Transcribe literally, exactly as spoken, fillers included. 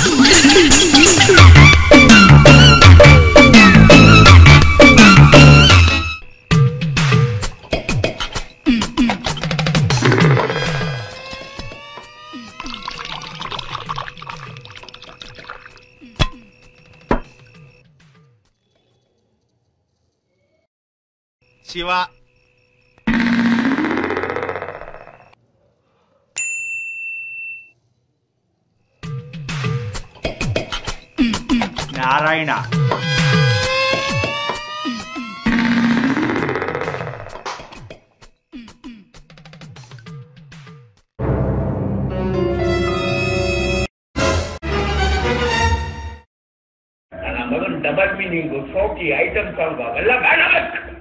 ಶಿವ ನಾರಾಯಣ ನನ್ನ ಮಗನ್ double meaning ಸೋಕಿ ಐಟಮ್ ಸಾಂಗ್ ಅವೆಲ್ಲ ಬೇಡ.